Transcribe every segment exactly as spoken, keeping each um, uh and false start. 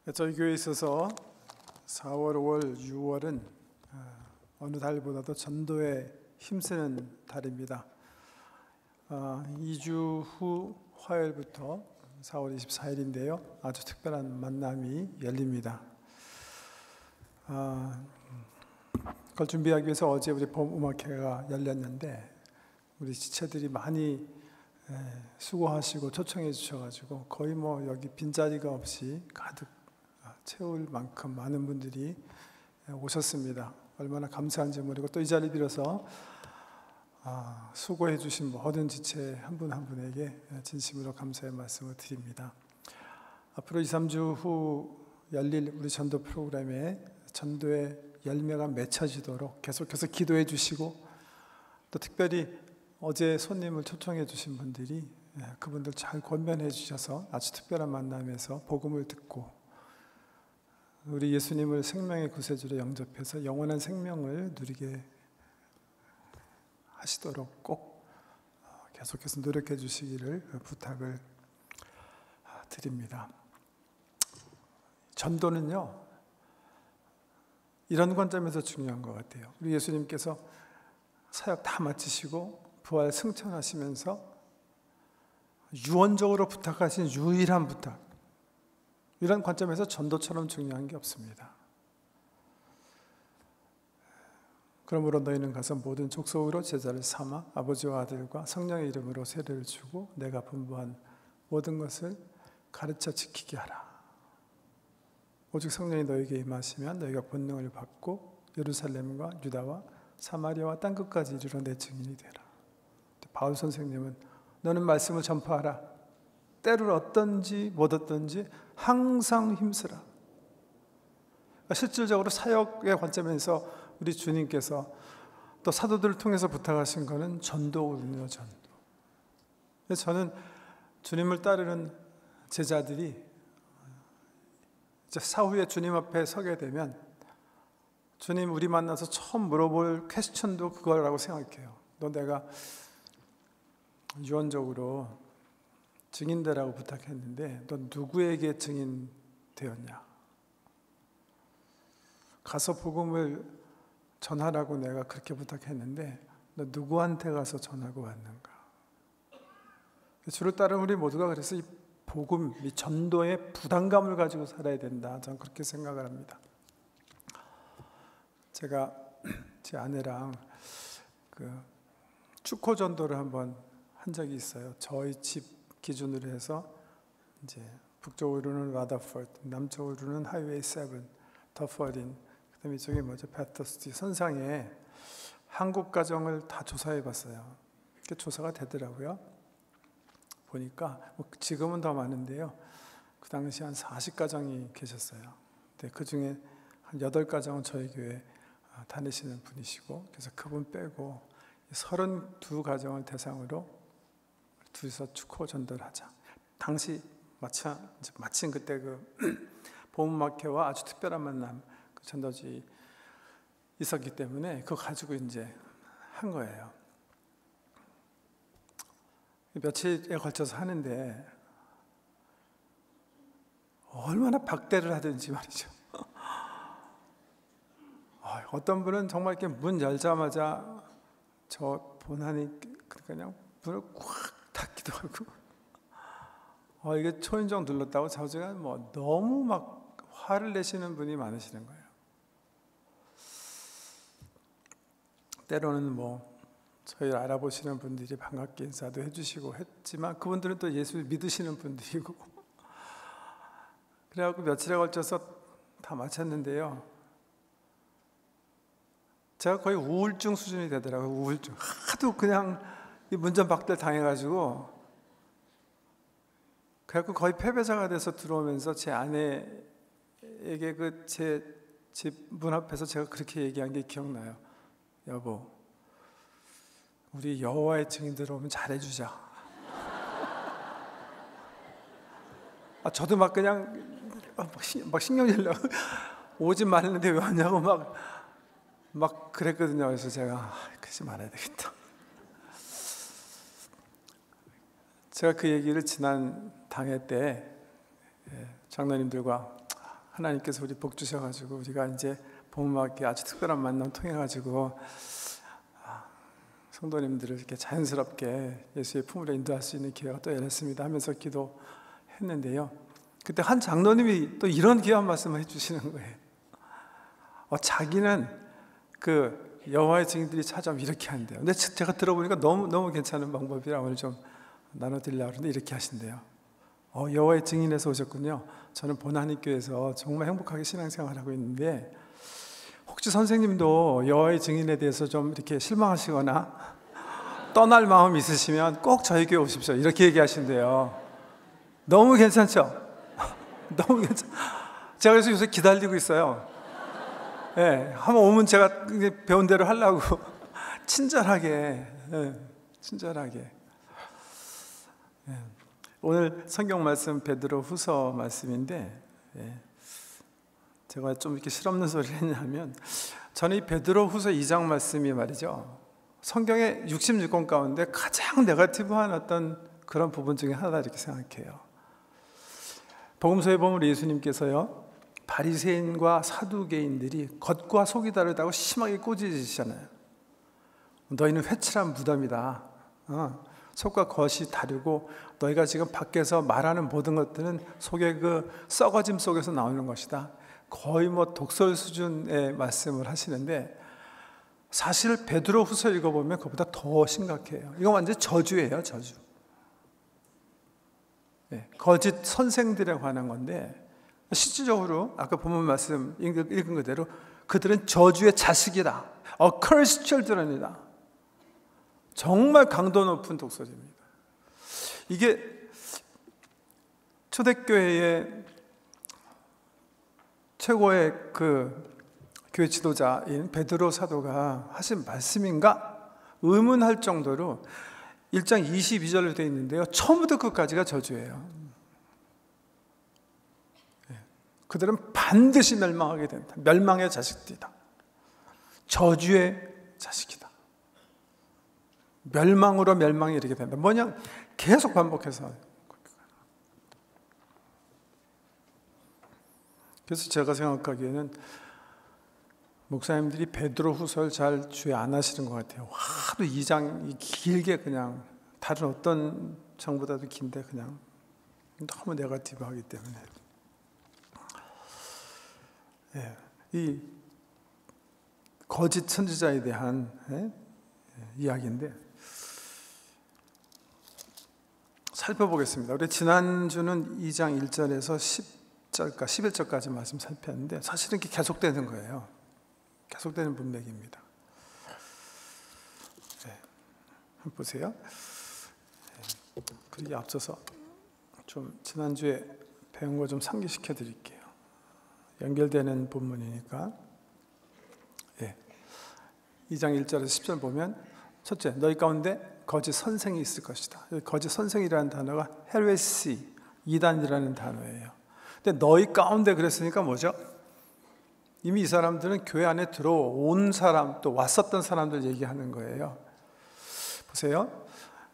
저희 교회에 있어서 사월, 오월, 유월은 어느 달보다도 전도에 힘쓰는 달입니다. 이 주 후 화요일부터 사월 이십사일인데요. 아주 특별한 만남이 열립니다. 그걸 준비하기 위해서 어제 우리 봄음악회가 열렸는데 우리 지체들이 많이 수고하시고 초청해 주셔가지고 거의 뭐 여기 빈자리가 없이 가득 채울 만큼 많은 분들이 오셨습니다. 얼마나 감사한지 모르고 또 이 자리 빌어서 수고해 주신 모든 지체 한 분 한 분에게 진심으로 감사의 말씀을 드립니다. 앞으로 이, 삼 주 후 열릴 우리 전도 프로그램에 전도의 열매가 맺혀지도록 계속해서 기도해 주시고 또 특별히 어제 손님을 초청해 주신 분들이 그분들 잘 권면해 주셔서 아주 특별한 만남에서 복음을 듣고 우리 예수님을 생명의 구세주로 영접해서 영원한 생명을 누리게 하시도록 꼭 계속해서 노력해 주시기를 부탁을 드립니다. 전도는요, 이런 관점에서 중요한 것 같아요. 우리 예수님께서 사역 다 마치시고 부활 승천하시면서 유언적으로 부탁하신 유일한 부탁, 이런 관점에서 전도처럼 중요한 게 없습니다. 그러므로 너희는 가서 모든 족속으로 제자를 삼아 아버지와 아들과 성령의 이름으로 세례를 주고 내가 분부한 모든 것을 가르쳐 지키게 하라. 오직 성령이 너희에게 임하시면 너희가 권능을 받고 예루살렘과 유다와 사마리아와 땅끝까지 이르러 내 증인이 되라. 바울 선생님은 너는 말씀을 전파하라. 때를 얻든지 못 얻든지 항상 힘쓰라. 실질적으로 사역의 관점에서 우리 주님께서 또 사도들을 통해서 부탁하신 것은 전도거든요. 전도. 그래서 저는 주님을 따르는 제자들이 이제 사후에 주님 앞에 서게 되면 주님 우리 만나서 처음 물어볼 퀘스천도 그거라고 생각해요. 너 내가 유언적으로 증인되라고 부탁했는데 너 누구에게 증인 되었냐? 가서 복음을 전하라고 내가 그렇게 부탁했는데 너 누구한테 가서 전하고 왔는가? 주를 따르는 우리 모두가 그래서 이 복음, 이 전도의 부담감을 가지고 살아야 된다. 저는 그렇게 생각을 합니다. 제가 제 아내랑 그 축호 전도를 한번 한 적이 있어요. 저희 집 기준으로 해서 이제 북쪽으로는 라더포드, 남쪽으로는 하이웨이 칠, 더퍼린, 그다음에 이쪽에 뭐죠? 배터스티 선상에 한국 가정을 다 조사해 봤어요. 이렇게 조사가 되더라고요. 보니까 뭐 지금은 더 많은데요. 그 당시 한 사십 가정이 계셨어요. 근데 그 중에 한 여덟 가정은 저희 교회 다니시는 분이시고, 그래서 그분 빼고 서른두 가정을 대상으로 둘이서 축호 전도를 하자. 당시 마침, 마침 그때 그 봄음악회와 아주 특별한 만남, 그 전도지 있었기 때문에 그거 가지고 이제 한 거예요. 며칠에 걸쳐서 하는데 얼마나 박대를 하든지 말이죠. 어떤 분은 정말 이렇게 문 열자마자 저 본안이 그냥 문을 꽉 닫기도 하고, 어, 이게 초인종 눌렀다고 자주가 뭐 너무 막 화를 내시는 분이 많으시는 거예요. 때로는 뭐 저희를 알아보시는 분들이 반갑게 인사도 해주시고 했지만 그분들은 또 예수를 믿으시는 분들이고 그래갖고 며칠에 걸쳐서 다 마쳤는데요. 제가 거의 우울증 수준이 되더라고요. 우울증. 하도 그냥 이 문전박대를 당해가지고 그래갖고 거의 패배자가 돼서 들어오면서 제 아내에게 그 제 집 문 앞에서 제가 그렇게 얘기한 게 기억나요. 여보, 우리 여호와의 증인 들어오면 잘해주자. 아, 저도 막 그냥 막, 신, 막 신경질나고 오지 말랬는데 왜 왔냐고 막, 막 그랬거든요. 그래서 제가 아, 그러지 말아야 되겠다. 제가 그 얘기를 지난 당회 때 장로님들과 하나님께서 우리 복 주셔가지고 우리가 이제 봄음악회 아주 특별한 만남 통해가지고 성도님들을 이렇게 자연스럽게 예수의 품으로 인도할 수 있는 기회가 또 열렸습니다 하면서 기도했는데요. 그때 한 장로님이 또 이런 귀한 말씀을 해주시는 거예요. 어, 자기는 그 여호와의 증인들이 찾아오면 이렇게 한대요. 근데 제가 들어보니까 너무 너무 괜찮은 방법이라 오늘 좀 나눠드리려고 하는데 이렇게 하신대요. 어, 여호와의 증인에서 오셨군요. 저는 보나니교에서 정말 행복하게 신앙생활을 하고 있는데 혹시 선생님도 여호와의 증인에 대해서 좀 이렇게 실망하시거나 떠날 마음 있으시면 꼭 저희 교회 오십시오. 이렇게 얘기하신대요. 너무 괜찮죠? 너무 괜찮. 제가 그래서 요새 기다리고 있어요. 예, 네, 한번 오면 제가 배운 대로 하려고 친절하게, 네, 친절하게. 네. 오늘 성경 말씀 베드로 후서 말씀인데, 네, 제가 좀 이렇게 실없는 소리를 했냐면, 저는 이 베드로 후서 이 장 말씀이 말이죠, 성경의 육십육 권 가운데 가장 네거티브한 어떤 그런 부분 중에 하나다 이렇게 생각해요. 복음서에 보면 예수님께서요, 바리새인과 사두개인들이 겉과 속이 다르다고 심하게 꼬지시잖아요. 너희는 회칠한 무덤이다. 어, 속과 겉이 다르고 너희가 지금 밖에서 말하는 모든 것들은 속의 그 썩어짐 속에서 나오는 것이다. 거의 뭐 독설 수준의 말씀을 하시는데 사실 베드로 후서 읽어보면 그보다 더 심각해요. 이거 완전 저주예요, 저주. 네, 거짓 선생들에 관한 건데 실질적으로 아까 본문 말씀 읽은 그대로 그들은 저주의 자식이다. Accursed children이다. 정말 강도 높은 독설입니다. 이게 초대교회의 최고의 그 교회 지도자인 베드로 사도가 하신 말씀인가 의문할 정도로 일 장 이십이 절로 되어 있는데요, 처음부터 끝까지가 저주예요. 그들은 반드시 멸망하게 된다. 멸망의 자식들이다. 저주의 자식이다. 멸망으로 멸망이 이르게 된다. 뭐냐? 계속 반복해서. 그래서 제가 생각하기에는 목사님들이 베드로 후서를 잘 주의 안 하시는 것 같아요. 하도 이 장이 길게 그냥 다른 어떤 장보다도 긴데 그냥 너무 네거티브 하기 때문에. 예, 이 거짓 선지자에 대한 예? 예, 이야기인데 살펴보겠습니다. 우리 지난주는 이 장 일 절에서 십 절까지 십일 절까지 말씀 살폈는데 사실은 이게 계속되는 거예요. 계속되는 문맥입니다. 네, 한번 보세요. 네, 그리고 앞서서 좀 지난주에 배운 거 좀 상기시켜 드릴게요. 연결되는 본문이니까. 네. 이 장 일 절에서 십 절 보면 첫째, 너희 가운데 거짓 선생이 있을 것이다. 거짓 선생이라는 단어가 헤레시, 이단이라는 단어예요. 근데 너희 가운데 그랬으니까 뭐죠? 이미 이 사람들은 교회 안에 들어온 사람, 또 왔었던 사람들 얘기하는 거예요. 보세요.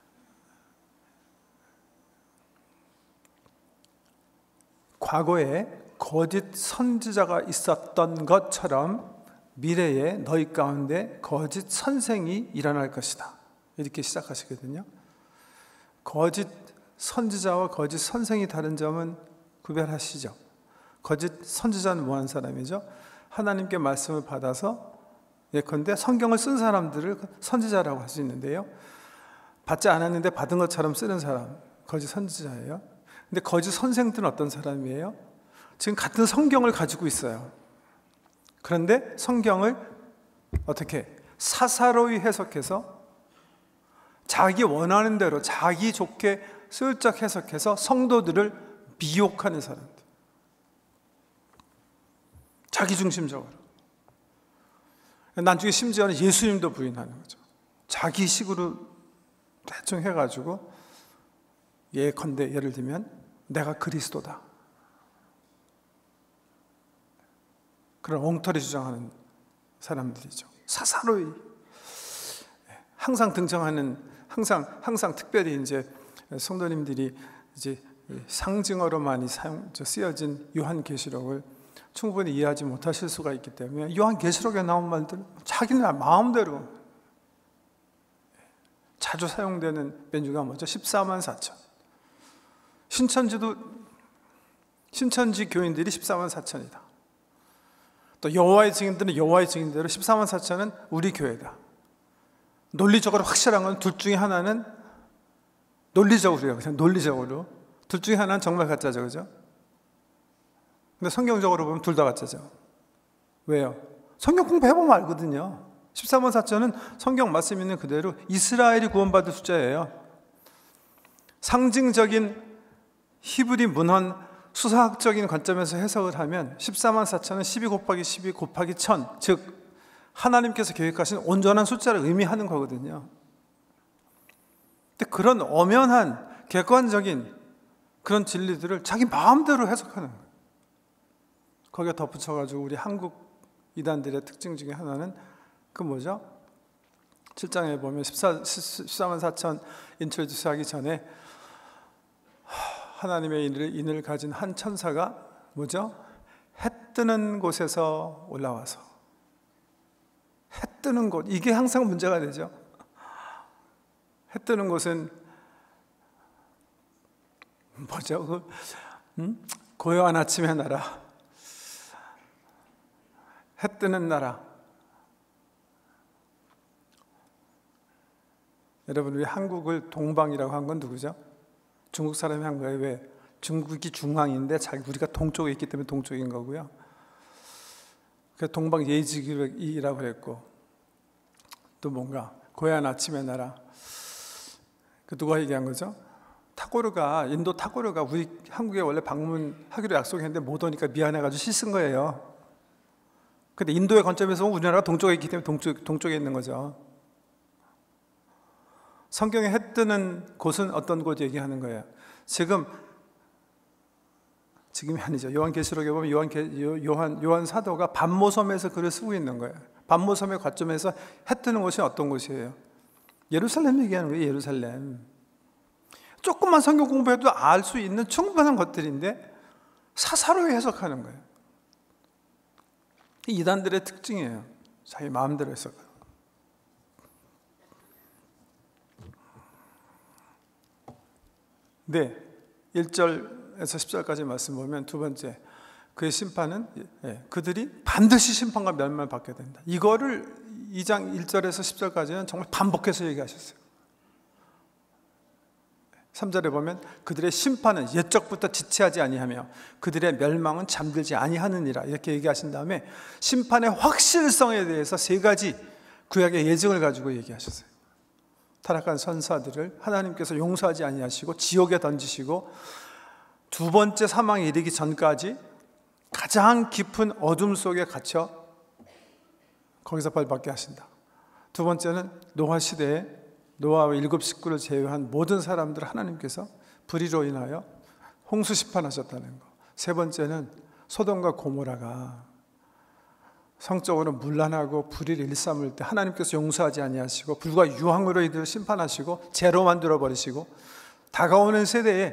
과거에 거짓 선지자가 있었던 것처럼 미래에 너희 가운데 거짓 선생이 일어날 것이다. 이렇게 시작하시거든요. 거짓 선지자와 거짓 선생이 다른 점은 구별하시죠. 거짓 선지자는 뭐하는 사람이죠? 하나님께 말씀을 받아서 예컨대 성경을 쓴 사람들을 선지자라고 할 수 있는데요, 받지 않았는데 받은 것처럼 쓰는 사람, 거짓 선지자예요. 근데 거짓 선생들은 어떤 사람이에요? 지금 같은 성경을 가지고 있어요. 그런데 성경을 어떻게 사사로이 해석해서 자기 원하는 대로 자기 좋게 슬쩍 해석해서 성도들을 미혹하는 사람들, 자기중심적으로. 나중에 심지어는 예수님도 부인하는 거죠. 자기식으로 대충 해가지고 예컨대 예를 들면 내가 그리스도다, 그런 엉터리 주장하는 사람들이죠. 사사로이 항상 등장하는, 항상 항상 특별히 이제 성도님들이 이제 상징어로 많이 사용 쓰여진 요한계시록을 충분히 이해하지 못하실 수가 있기 때문에 요한계시록에 나온 말들 자기는 마음대로 자주 사용되는 메뉴가 뭐죠? 십사만 사천. 신천지도 신천지 교인들이 십사만 사천이다. 또 여호와의 증인들은 여호와의 증인대로 십사만 사천은 우리 교회다. 논리적으로 확실한 건 둘 중에 하나는 논리적으로요. 그냥 논리적으로 둘 중에 하나는 정말 가짜죠, 그죠? 근데 성경적으로 보면 둘 다 가짜죠. 왜요? 성경 공부해보면 알거든요. 십사만 사천은 성경 말씀 있는 그대로 이스라엘이 구원받을 숫자예요. 상징적인 히브리 문헌 수사학적인 관점에서 해석을 하면 십사만 사천은 십이 곱하기 십이 곱하기 천, 즉 하나님께서 계획하신 온전한 숫자를 의미하는 거거든요. 근데 그런 엄연한 객관적인 그런 진리들을 자기 마음대로 해석하는 거예요. 거기에 덧붙여가지고 우리 한국 이단들의 특징 중에 하나는 그 뭐죠? 칠 장에 보면 십사만 사천 인트로듀스 하기 전에 하나님의 인을, 인을 가진 한 천사가 뭐죠? 해 뜨는 곳에서 올라와서, 해 뜨는 곳, 이게 항상 문제가 되죠. 해 뜨는 곳은 뭐죠? 그, 음? 고요한 아침의 나라, 해 뜨는 나라. 여러분, 우리 한국을 동방이라고 한 건 누구죠? 중국 사람이 한 거예요. 왜? 중국이 중앙인데 자기 우리가 동쪽에 있기 때문에 동쪽인 거고요. 그래서 동방 예의지기라고 했고, 또 뭔가 고요한 아침의 나라. 그 누가 얘기한 거죠? 타고르가, 인도 타고르가 우리 한국에 원래 방문하기로 약속했는데 못 오니까 미안해가지고 씻은 거예요. 근데 인도의 관점에서 보면 우리나라가 동쪽에 있기 때문에 동쪽, 동쪽에 있는 거죠. 성경에 해 뜨는 곳은 어떤 곳 얘기하는 거예요? 지금 지금이 아니죠. 요한계시록에 보면 요한, 요한, 요한 사도가 반모섬에서 글을 쓰고 있는 거예요. 반모섬의 관점에서 해 뜨는 곳이 어떤 곳이에요? 예루살렘 얘기하는 거예요. 예루살렘. 조금만 성경 공부해도 알 수 있는 충분한 것들인데 사사로이 해석하는 거예요. 이단들의 특징이에요. 자기 마음대로 해석하는. 네, 일 절에서 십 절까지 말씀 보면 두 번째, 그의 심판은 예, 그들이 반드시 심판과 멸망을 받게 된다. 이거를 이 장 일 절에서 십 절까지는 정말 반복해서 얘기하셨어요. 삼 절에 보면 그들의 심판은 옛적부터 지체하지 아니하며 그들의 멸망은 잠들지 아니하느니라 이렇게 얘기하신 다음에 심판의 확실성에 대해서 세 가지 구약의 예증을 가지고 얘기하셨어요. 타락한 선사들을 하나님께서 용서하지 아니하시고 지옥에 던지시고 두 번째 사망에 이르기 전까지 가장 깊은 어둠 속에 갇혀 거기서 벌받게 하신다. 두 번째는 노아 시대에 노아와 일곱 식구를 제외한 모든 사람들을 하나님께서 불의로 인하여 홍수 심판하셨다는 것. 세 번째는 소돔과 고모라가 성적으로 문란하고 불의를 일삼을 때 하나님께서 용서하지 아니하시고 불과 유황으로 이들을 심판하시고 죄로 만들어 버리시고 다가오는 세대에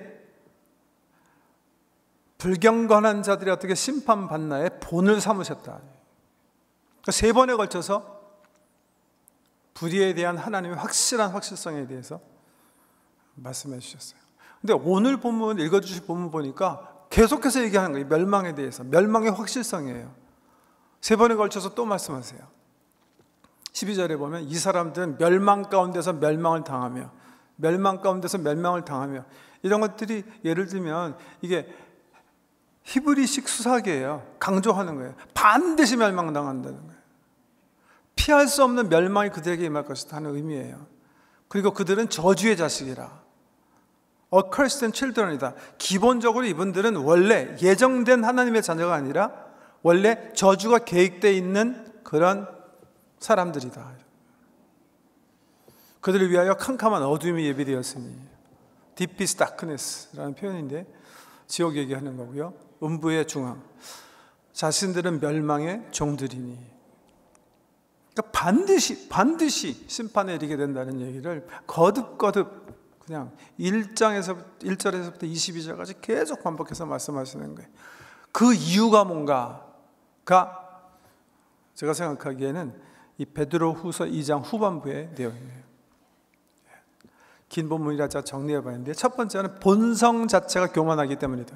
불경건한 자들이 어떻게 심판받나의 본을 삼으셨다. 그러니까 세 번에 걸쳐서 불의에 대한 하나님의 확실한 확실성에 대해서 말씀해 주셨어요. 근데 오늘 본문 읽어주신 본문 보니까 계속해서 얘기하는 거예요. 멸망에 대해서. 멸망의 확실성이에요. 세 번에 걸쳐서 또 말씀하세요. 십이 절에 보면 이 사람들은 멸망 가운데서 멸망을 당하며 멸망 가운데서 멸망을 당하며 이런 것들이 예를 들면 이게 히브리식 수사기예요. 강조하는 거예요. 반드시 멸망당한다는 거예요. 피할 수 없는 멸망이 그들에게 임할 것이다 하는 의미예요. 그리고 그들은 저주의 자식이라. Accursed and children이다. 기본적으로 이분들은 원래 예정된 하나님의 자녀가 아니라 원래 저주가 계획되어 있는 그런 사람들이다. 그들을 위하여 캄캄한 어둠이 예비되었으니 Deepest Darkness라는 표현인데 지옥 얘기하는 거고요. 음부의 중앙. 자신들은 멸망의 종들이니. 그러니까 반드시 반드시 심판에 이르게 된다는 얘기를 거듭거듭 그냥 일 장에서 일 절에서부터 이십이 절까지 계속 반복해서 말씀하시는 거예요. 그 이유가 뭔가가 제가 생각하기에는 이 베드로후서 이 장 후반부의 내용이에요. 긴 본문이라 제가 정리해 봤는데, 첫 번째는 본성 자체가 교만하기 때문이다.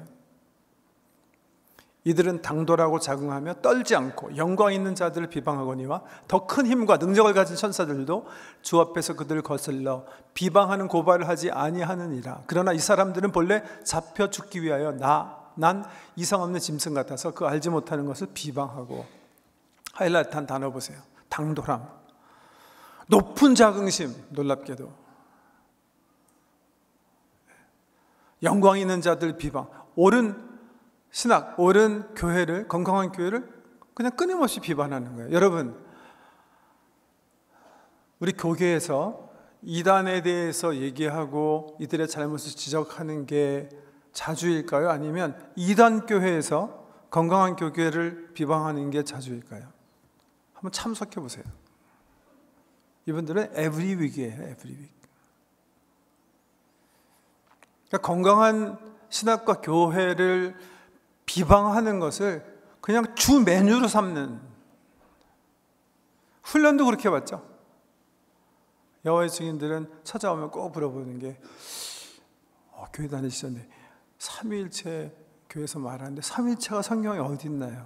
이들은 당돌하고 자긍하며 떨지 않고 영광 있는 자들을 비방하거니와 더 큰 힘과 능력을 가진 천사들도 주 앞에서 그들을 거슬러 비방하는 고발을 하지 아니하느니라. 그러나 이 사람들은 본래 잡혀 죽기 위하여 나, 난 이상 없는 짐승 같아서 그 알지 못하는 것을 비방하고. 하이라이트한 단어 보세요. 당돌함, 높은 자긍심, 놀랍게도 영광 있는 자들 비방, 옳은 신학, 옳은 교회를, 건강한 교회를 그냥 끊임없이 비판하는 거예요. 여러분, 우리 교계에서 이단에 대해서 얘기하고 이들의 잘못을 지적하는 게 자주일까요? 아니면 이단 교회에서 건강한 교계를 비방하는 게 자주일까요? 한번 참석해 보세요. 이분들은 every week이에요. every week. 그러니까 건강한 신학과 교회를 비방하는 것을 그냥 주 메뉴로 삼는, 훈련도 그렇게 해봤죠. 여호와의 증인들은 찾아오면 꼭 물어보는 게 어, 교회 다니시던데 삼위일체 교회에서 말하는데 삼위일체가 성경에 어디 있나요?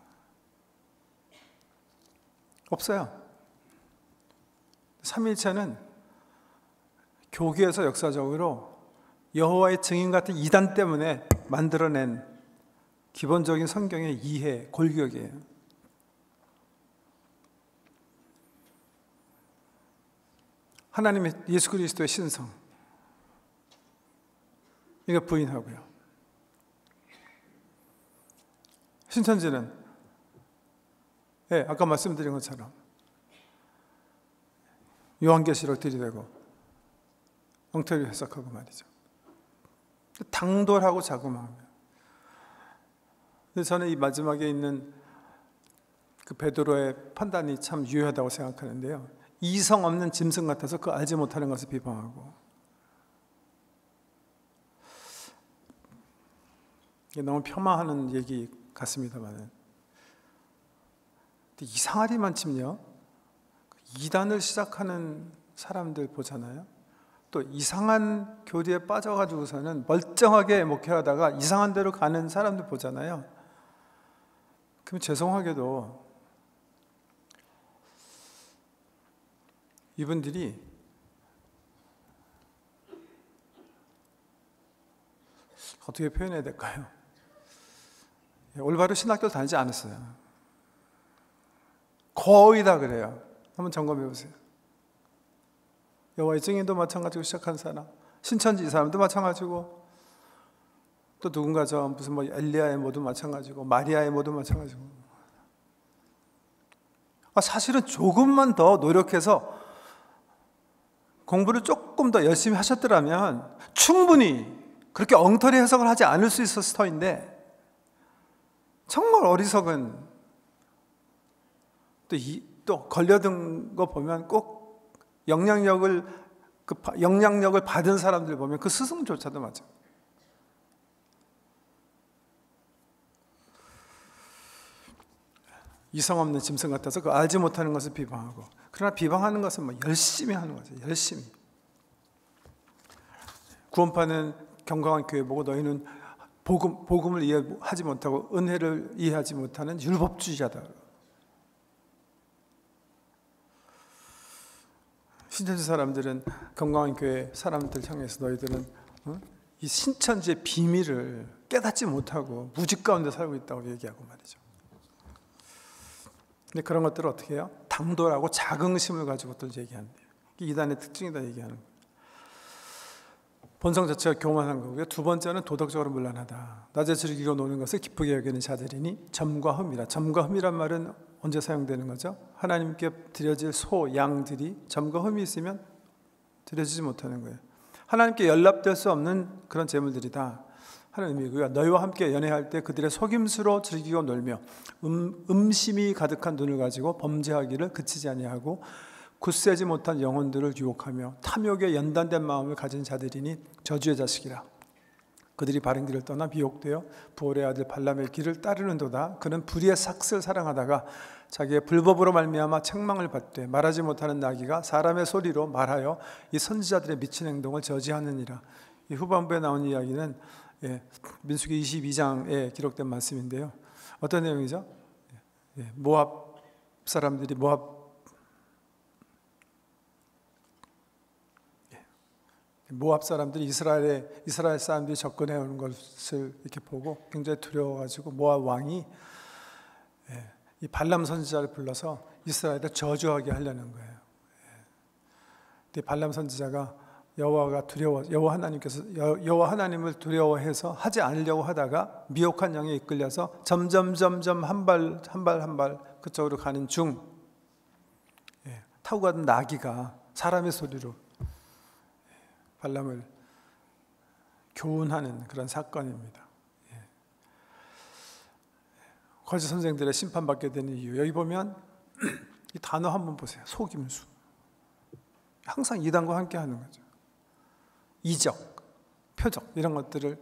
없어요. 삼위일체는 교계에서 역사적으로 여호와의 증인 같은 이단 때문에 만들어낸 기본적인 성경의 이해, 골격이에요. 하나님의 예수 그리스도의 신성, 이거 부인하고요. 신천지는 네, 아까 말씀드린 것처럼 요한계시록 들이대고 엉터리 해석하고 말이죠. 당돌하고 자그마하며. 저는 이 마지막에 있는 그 베드로의 판단이 참 유효하다고 생각하는데요. 이성 없는 짐승 같아서 그 알지 못하는 것을 비방하고. 이게 너무 폄하하는 얘기 같습니다만, 이상하리만 침요. 이단을 시작하는 사람들 보잖아요. 또 이상한 교리에 빠져가지고서는 멀쩡하게 목회하다가 이상한 데로 가는 사람들 보잖아요. 그럼 죄송하게도 이분들이 어떻게 표현해야 될까요? 올바로 신학교를 다니지 않았어요. 거의 다 그래요. 한번 점검해 보세요. 여호와의 증인도 마찬가지고 시작한 사람, 신천지 이 사람도 마찬가지고, 또 누군가 저 무슨 뭐 엘리야의 모두 마찬가지고, 마리아의 모두 마찬가지고. 아, 사실은 조금만 더 노력해서 공부를 조금 더 열심히 하셨더라면 충분히 그렇게 엉터리 해석을 하지 않을 수 있었을 터인데, 정말 어리석은, 또, 이, 또 걸려든 거 보면 꼭 영향력을 그 영향력을 받은 사람들 보면 그 스승조차도 맞아. 이성 없는 짐승 같아서 그 알지 못하는 것을 비방하고. 그러나 비방하는 것은 뭐 열심히 하는 거죠. 열심히. 구원파는 경건한 교회 보고 너희는 복음, 복음을 이해하지 못하고 은혜를 이해하지 못하는 율법주의자다. 신천지 사람들은 건강한 교회 사람들 향해서 너희들은 어? 이 신천지의 비밀을 깨닫지 못하고 무직 가운데 살고 있다고 얘기하고 말이죠. 근데 그런 것들을 어떻게 해요? 당돌하고 자긍심을 가지고들 얘기하는데요. 이게 이단의 특징이다 얘기하는 거예요. 본성 자체가 교만한 거고요. 두 번째는 도덕적으로 문란하다. 낮에 즐기고 노는 것을 기쁘게 여기는 자들이니 점과 흠이라. 점과 흠이란 말은 언제 사용되는 거죠? 하나님께 드려질 소, 양들이 점과 흠이 있으면 드려지지 못하는 거예요. 하나님께 연락될 수 없는 그런 재물들이다 하는 의미고요. 너희와 함께 연애할 때 그들의 속임수로 즐기고 놀며 음, 음심이 가득한 눈을 가지고 범죄하기를 그치지 아니하고 굳세지 못한 영혼들을 유혹하며 탐욕에 연단된 마음을 가진 자들이니 저주의 자식이라. 그들이 바른 길을 떠나 미혹되어 부올의 아들 발람의 길을 따르는도다. 그는 불의의 삭슬 사랑하다가 자기의 불법으로 말미암아 책망을 받되 말하지 못하는 나귀가 사람의 소리로 말하여 이 선지자들의 미친 행동을 저지하느니라. 이 후반부에 나온 이야기는 예, 민수기 이십이 장에 기록된 말씀인데요. 어떤 내용이죠? 예, 모압 사람들이 모압 모압 사람들이 이스라엘에 이스라엘 사람들이 접근해 오는 것을 이렇게 보고 굉장히 두려워가지고 모압 왕이 예, 이 발람 선지자를 불러서 이스라엘을 저주하게 하려는 거예요. 예. 근데 발람 선지자가 여호와가 두려워 여호와 하나님께서 여호와 하나님을 두려워해서 하지 않으려고 하다가 미혹한 영에 이끌려서 점점 점점 한 발 한 발 한 발 그쪽으로 가는 중 예, 타고 가던 나귀가 사람의 소리로 발람을 교훈하는 그런 사건입니다. 예. 거짓 선생들의 심판받게 되는 이유, 여기 보면 이 단어 한번 보세요. 속임수. 항상 이단과 함께 하는 거죠. 이적, 표적 이런 것들을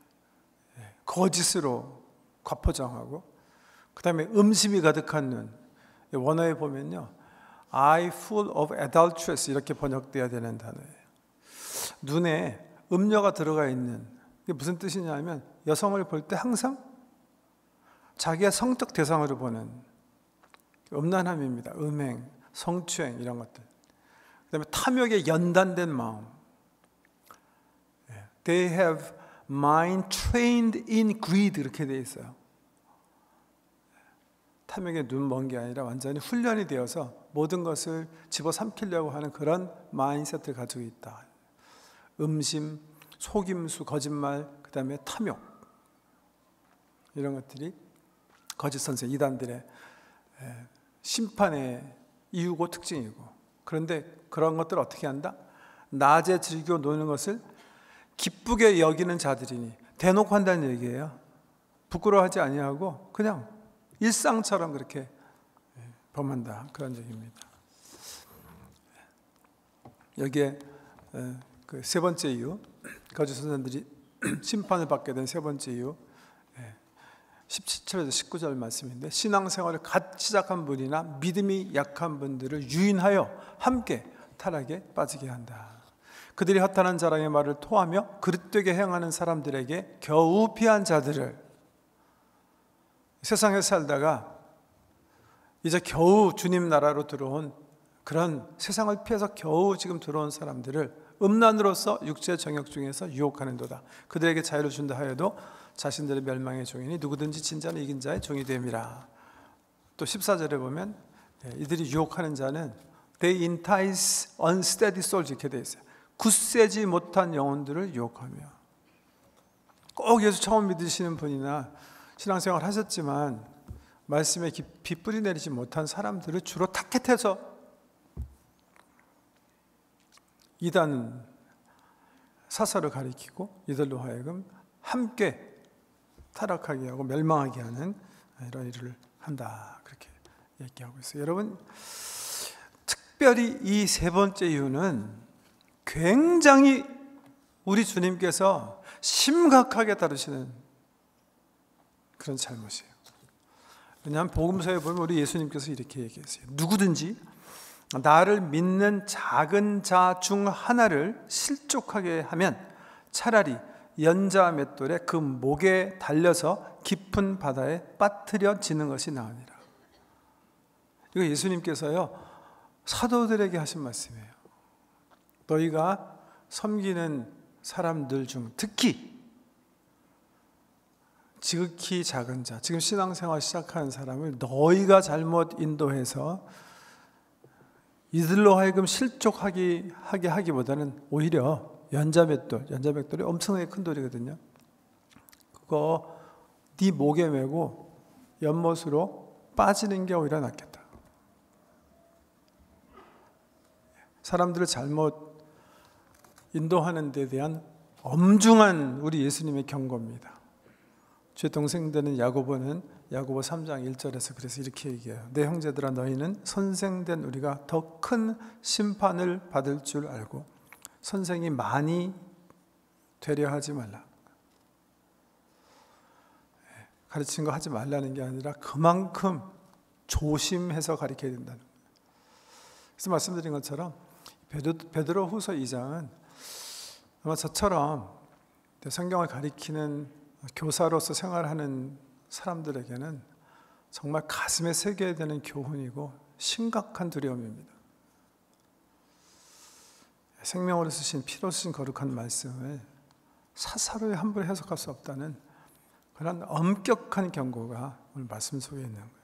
거짓으로 과포장하고, 그 다음에 음심이 가득한 눈. 원어에 보면요, eye full of adulteress 이렇게 번역돼야 되는 단어예요. 눈에 음녀가 들어가 있는, 이게 무슨 뜻이냐면 여성을 볼 때 항상 자기의 성적 대상으로 보는 음란함입니다. 음행, 성추행 이런 것들. 그 다음에 탐욕에 연단된 마음. They have mind trained in greed 이렇게 되어 있어요. 탐욕에 눈 먼 게 아니라 완전히 훈련이 되어서 모든 것을 집어삼키려고 하는 그런 마인드셋을 가지고 있다. 음심, 속임수, 거짓말, 그 다음에 탐욕 이런 것들이 거짓 선생 이단들의 심판의 이유고 특징이고, 그런데 그런 것들을 어떻게 한다? 낮에 즐겨 노는 것을 기쁘게 여기는 자들이니, 대놓고 한다는 얘기예요. 부끄러워하지 아니하고 그냥 일상처럼 그렇게 범한다, 그런 얘기입니다. 여기에 그 세 번째 이유, 거짓 선생들이 심판을 받게 된 세 번째 이유, 십칠 절에서 십구 절 말씀인데, 신앙생활을 갓 시작한 분이나 믿음이 약한 분들을 유인하여 함께 타락에 빠지게 한다. 그들이 허탄한 자랑의 말을 토하며 그릇되게 행하는 사람들에게 겨우 피한 자들을, 세상에 살다가 이제 겨우 주님 나라로 들어온 그런 세상을 피해서 겨우 지금 들어온 사람들을 음란으로서 육체의 정욕 중에서 유혹하는도다. 그들에게 자유를 준다 하여도 자신들의 멸망의 종이니 누구든지 진자는 이긴 자의 종이 됨이라. 또 십사 절에 보면 이들이 유혹하는 자는 They entice unsteady souls 이렇게 되어 있어요. 굳세지 못한 영혼들을 유혹하며. 꼭 예수 처음 믿으시는 분이나 신앙생활 하셨지만 말씀에 깊이 뿌리 내리지 못한 사람들을 주로 타겟해서 이단은 사설을 가리키고 이들로 하여금 함께 타락하게 하고 멸망하게 하는 이런 일을 한다, 그렇게 얘기하고 있어요. 여러분, 특별히 이 세 번째 이유는 굉장히 우리 주님께서 심각하게 다루시는 그런 잘못이에요. 왜냐하면 복음서에 보면 우리 예수님께서 이렇게 얘기했어요. 누구든지 나를 믿는 작은 자 중 하나를 실족하게 하면 차라리 연자 맷돌에 그 목에 달려서 깊은 바다에 빠뜨려지는 것이 나으니라. 이거 예수님께서요 사도들에게 하신 말씀이에요. 너희가 섬기는 사람들 중 특히 지극히 작은 자, 지금 신앙생활 시작하는 사람을 너희가 잘못 인도해서 이들로 하여금 실족하게 하게 하기보다는 오히려 연자맷돌, 연자맷돌이 엄청나게 큰 돌이거든요. 그거 네 목에 메고 연못으로 빠지는 게 오히려 낫겠다. 사람들을 잘못 인도하는 데 대한 엄중한 우리 예수님의 경고입니다. 제 동생되는 야고보는 야고보 삼 장 일 절에서 그래서 이렇게 얘기해요. 내 형제들아, 너희는 선생된 우리가 더 큰 심판을 받을 줄 알고 선생이 많이 되려 하지 말라. 가르치는 거 하지 말라는 게 아니라 그만큼 조심해서 가르쳐야 된다는 거예요. 그래서 말씀드린 것처럼 베드로 후서 이 장은 아마 저처럼 성경을 가리키는 교사로서 생활하는 사람들에게는 정말 가슴에 새겨야 되는 교훈이고 심각한 두려움입니다. 생명으로 쓰신 피로 쓰신 거룩한 말씀을 사사로이 함부로 해석할 수 없다는 그런 엄격한 경고가 오늘 말씀 속에 있는 거예요.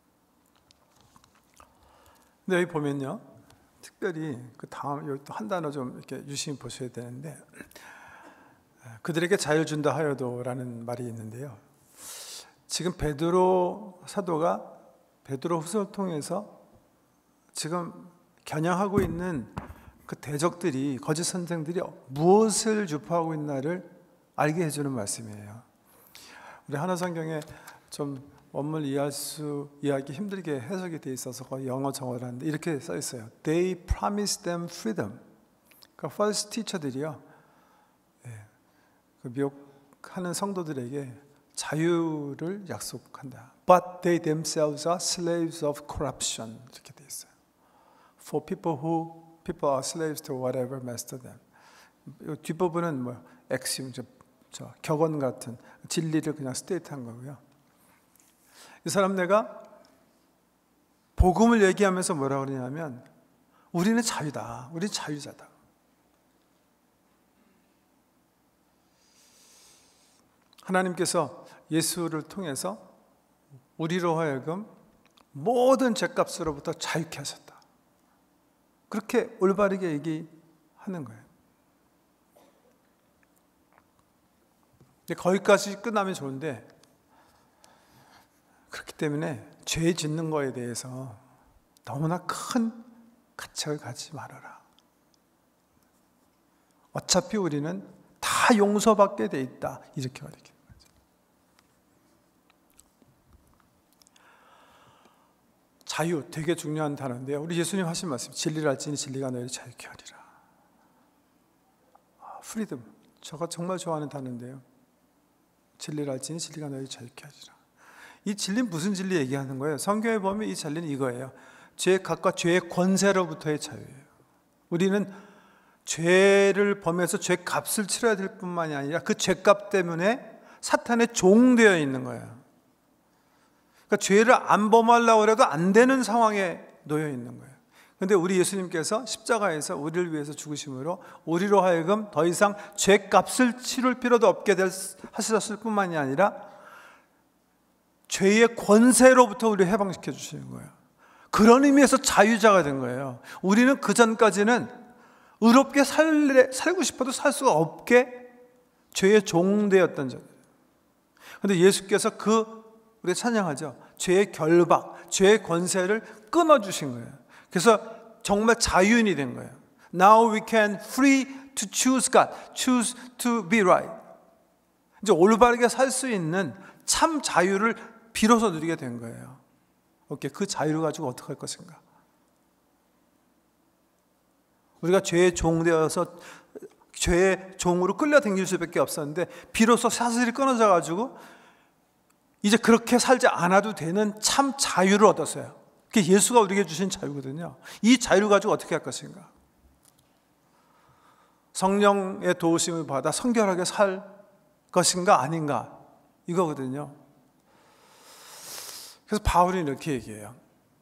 근데 여기 보면요, 특별히 그 다음 여기 또 한 단어 좀 이렇게 유심히 보셔야 되는데, 그들에게 자유를 준다 하여도라는 말이 있는데요. 지금 베드로 사도가 베드로 후서를 통해서 지금 겨냥하고 있는 그 대적들이, 거짓 선생들이 무엇을 유포하고 있나를 알게 해주는 말씀이에요. 우리 하나성경에 좀 원문 이해할 수, 이해하기 힘들게 해석이 돼 있어서 거의 영어 정어를 하는데 이렇게 써 있어요. They promised them freedom. 그러니까 false teacher들이요, 예, 그 미혹하는 성도들에게 자유를 약속한다. But they themselves are slaves of corruption. 이렇게 돼 있어요. For people who people are slaves to whatever master them. 뒷부분은 뭐 엑시움, 저, 저 격언 같은 진리를 그냥 스테이트한 거고요. 이 사람 내가 복음을 얘기하면서 뭐라 그러냐면 우리는 자유다. 우리는 자유자다. 하나님께서 예수를 통해서 우리로 하여금 모든 죄값으로부터 자유케 하셨다. 그렇게 올바르게 얘기하는 거예요. 거기까지 끝나면 좋은데, 그렇기 때문에 죄 짓는 거에 대해서 너무나 큰 가책을 가지지 말아라. 어차피 우리는 다 용서받게 돼 있다. 이렇게 가르치는 거죠. 자유, 되게 중요한 단어인데요. 우리 예수님 하신 말씀, 진리를 알지니 진리가 너희를 자유케 하리라. 프리덤, 저가 정말 좋아하는 단어인데요. 진리를 알지니 진리가 너희를 자유케 하리라. 이 진리는 무슨 진리 얘기하는 거예요? 성경에 보면 이 진리는 이거예요. 죄의 값과 죄의 권세로부터의 자유예요. 우리는 죄를 범해서 죄값을 치러야 될 뿐만이 아니라 그 죄값 때문에 사탄의 종되어 있는 거예요. 그러니까 죄를 안 범하려고 해도 안 되는 상황에 놓여 있는 거예요. 그런데 우리 예수님께서 십자가에서 우리를 위해서 죽으심으로 우리로 하여금 더 이상 죄값을 치를 필요도 없게 하셨을 뿐만이 아니라 죄의 권세로부터 우리를 해방시켜 주시는 거예요. 그런 의미에서 자유자가 된 거예요. 우리는 그 전까지는 의롭게 살래, 살고 싶어도 살 수가 없게 죄의 종되었던 적. 그런데 예수께서 그, 우리가 찬양하죠. 죄의 결박, 죄의 권세를 끊어주신 거예요. 그래서 정말 자유인이 된 거예요. Now we can free to choose God, choose to be right. 이제 올바르게 살 수 있는 참 자유를 비로소 누리게 된 거예요. 오케이, 그 자유를 가지고 어떻게 할 것인가? 우리가 죄의 종되어서 죄의 종으로 끌려다닐 수밖에 없었는데 비로소 사슬이 끊어져 가지고 이제 그렇게 살지 않아도 되는 참 자유를 얻었어요. 그게 예수가 우리에게 주신 자유거든요. 이 자유를 가지고 어떻게 할 것인가? 성령의 도우심을 받아 성결하게 살 것인가 아닌가? 이거거든요. 그래서 바울이 이렇게 얘기해요.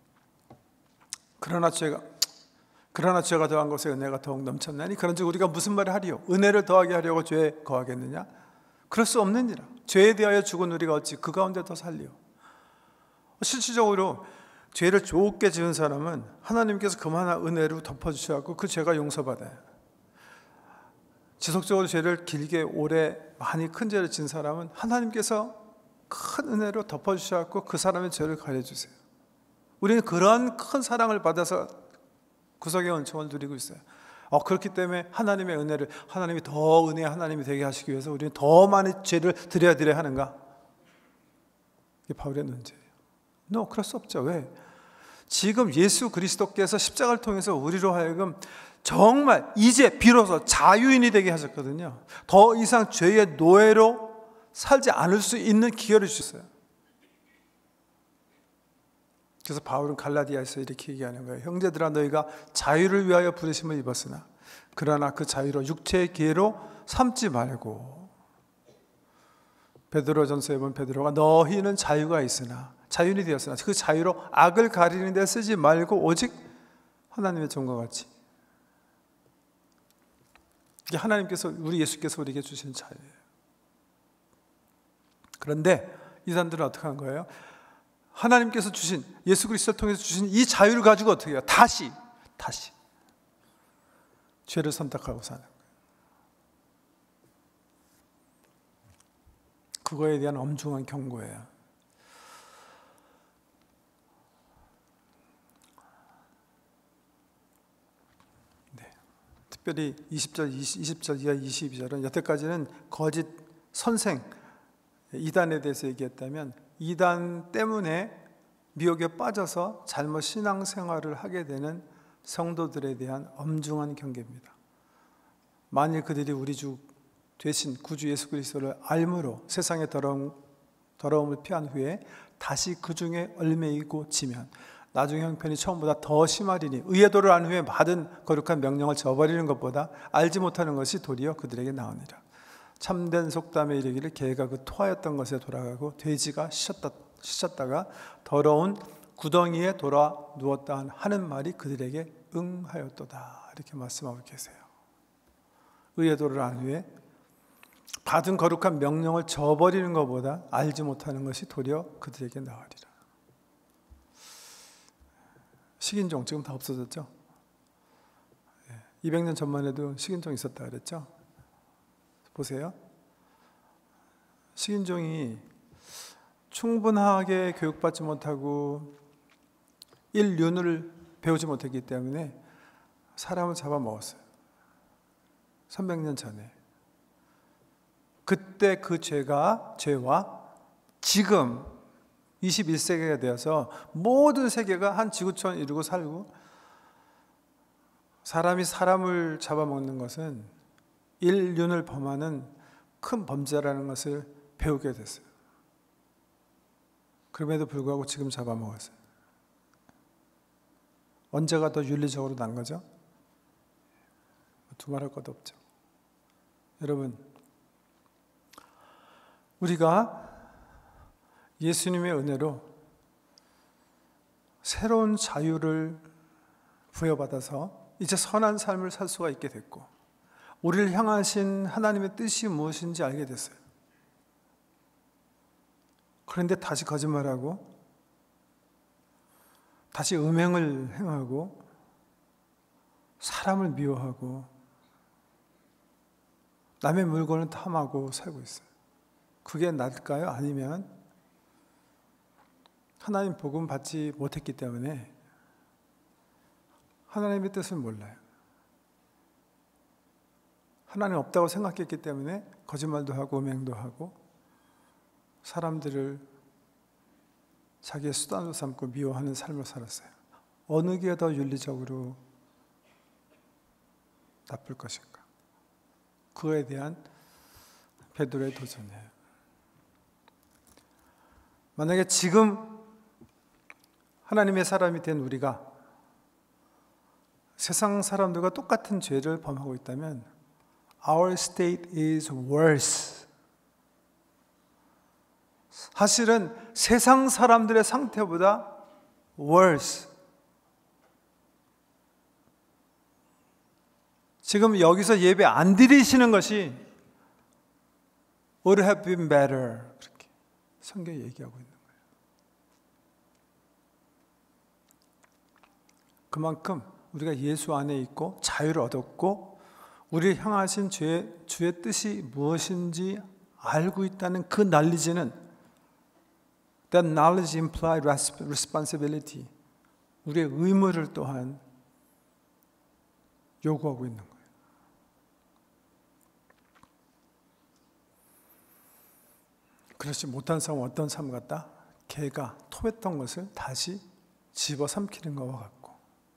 그러나 죄가 그러나 죄가 더한 것에 은혜가 더욱 넘쳤나니 그런즉 우리가 무슨 말을 하리요? 은혜를 더하게 하려고 죄에 거하겠느냐? 그럴 수 없느니라. 죄에 대하여 죽은 우리가 어찌 그 가운데 더 살리요? 실질적으로 죄를 좁게 지은 사람은 하나님께서 그만한 은혜로 덮어주셔서 그 죄가 용서받아요. 지속적으로 죄를 길게 오래 많이 큰 죄를 지은 사람은 하나님께서 큰 은혜로 덮어주셔서 그 사람의 죄를 가려주세요. 우리는 그런 큰 사랑을 받아서 구속의 은총을 누리고 있어요. 어, 그렇기 때문에 하나님의 은혜를, 하나님이 더 은혜의 하나님이 되게 하시기 위해서 우리는 더 많은 죄를 드려야 드려야 하는가? 이게 바울의 논제예요. No, 그럴 수 없죠. 왜? 지금 예수 그리스도께서 십자가를 통해서 우리로 하여금 정말 이제 비로소 자유인이 되게 하셨거든요. 더 이상 죄의 노예로 살지 않을 수 있는 기회를 주셨어요. 그래서 바울은 갈라디아에서 이렇게 얘기하는 거예요. 형제들아, 너희가 자유를 위하여 부르심을 입었으나 그러나 그 자유로 육체의 기회로 삼지 말고. 베드로전서에 보면 베드로가 너희는 자유가 있으나, 자유인이 되었으나 그 자유로 악을 가리는 데 쓰지 말고 오직 하나님의 종과 같이. 이게 하나님께서, 우리 예수께서 우리에게 주신 자유예요. 그런데 이 사람들은 어떻게 한 거예요? 하나님께서 주신, 예수 그리스도를 통해서 주신 이 자유를 가지고 어떻게 해요? 다시 다시 죄를 선택하고 사는 거예요. 그거에 대한 엄중한 경고예요. 네. 특별히 이십 절, 이십 절 이하 이십이 절은 여태까지는 거짓 선생, 이단에 대해서 얘기했다면, 이단 때문에 미혹에 빠져서 잘못 신앙생활을 하게 되는 성도들에 대한 엄중한 경계입니다. 만일 그들이 우리 주 되신 구주 예수 그리스도를 알므로 세상의 더러움, 더러움을 피한 후에 다시 그 중에 얽매이고 지면 나중 형편이 처음보다 더 심하리니, 의의 도를 안 후에 받은 거룩한 명령을 저버리는 것보다 알지 못하는 것이 도리어 그들에게 나으니라. 참된 속담에 이르기를 개가 그 토하였던 것에 돌아가고 돼지가 씻었다, 씻었다가 더러운 구덩이에 돌아 누웠다 하는 말이 그들에게 응하였도다. 이렇게 말씀하고 계세요. 의의 도를 안 후에 받은 거룩한 명령을 저버리는 것보다 알지 못하는 것이 도리어 그들에게 나으리라. 식인종 지금 다 없어졌죠? 이백 년 전만 해도 식인종 있었다 그랬죠? 보세요. 식인종이 충분하게 교육받지 못하고 일륜을 배우지 못했기 때문에 사람을 잡아먹었어요. 삼백 년 전에. 그때 그 죄가, 죄와 지금 이십일 세기가 되어서 모든 세계가 한 지구촌을 이루고 살고, 사람이 사람을 잡아먹는 것은 일륜을 범하는 큰 범죄라는 것을 배우게 됐어요. 그럼에도 불구하고 지금 잡아먹었어요. 언제가 더 윤리적으로 난 거죠? 두말할 것도 없죠. 여러분, 우리가 예수님의 은혜로 새로운 자유를 부여받아서 이제 선한 삶을 살 수가 있게 됐고, 우리를 향하신 하나님의 뜻이 무엇인지 알게 됐어요. 그런데 다시 거짓말하고, 다시 음행을 행하고, 사람을 미워하고, 남의 물건을 탐하고 살고 있어요. 그게 나을까요? 아니면 하나님 복음 받지 못했기 때문에 하나님의 뜻을 몰라요. 하나님 없다고 생각했기 때문에 거짓말도 하고 음행도 하고 사람들을 자기의 수단으로 삼고 미워하는 삶을 살았어요. 어느 게 더 윤리적으로 나쁠 것인가? 그거에 대한 베드로의 도전이에요. 만약에 지금 하나님의 사람이 된 우리가 세상 사람들과 똑같은 죄를 범하고 있다면 Our state is worse. 사실은 세상 사람들의 상태보다 worse. 지금 여기서 예배 안 드리시는 것이 would have been better. 그렇게 성경이 얘기하고 있는 거예요. 그만큼 우리가 예수 안에 있고 자유를 얻었고 우리를 향하신 주의, 주의 뜻이 무엇인지 알고 있다는 그 난리지는 That knowledge implied responsibility. 우리의 의무를 또한 요구하고 있는 거예요. 그렇지 못한 삶은 어떤 삶 같다? 개가 토했던 것을 다시 집어삼키는 것과 같고,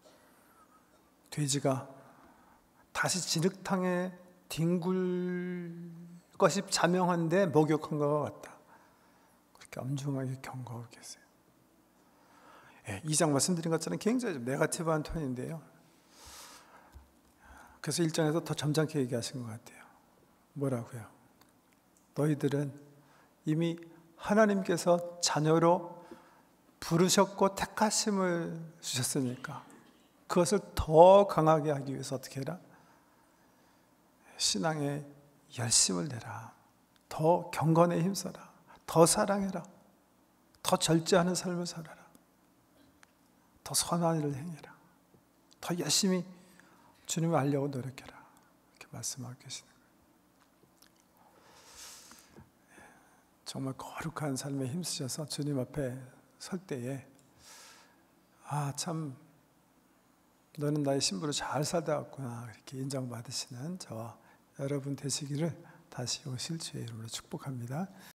돼지가 다시 진흙탕에 뒹굴 것이 자명한데 목욕한 것과 같다. 그렇게 엄중하게 경고하고 계세요. 이 장 말씀드린 것처럼 굉장히 좀 네거티브한 톤인데요. 그래서 일 장에서 더 점잖게 얘기하신 것 같아요. 뭐라고요? 너희들은 이미 하나님께서 자녀로 부르셨고 택하심을 주셨으니까 그것을 더 강하게 하기 위해서 어떻게 해라? 신앙에 열심을 내라. 더 경건에 힘써라. 더 사랑해라. 더 절제하는 삶을 살아라. 더 선한 일을 행해라. 더 열심히 주님을 알려고 노력해라. 이렇게 말씀하고 계시는 거예요. 정말 거룩한 삶에 힘쓰셔서 주님 앞에 설 때에 아, 참 너는 나의 신부로 잘 살다 왔구나 이렇게 인정받으시는 저와 여러분 되시기를 다시 오실 주의 이름으로 축복합니다.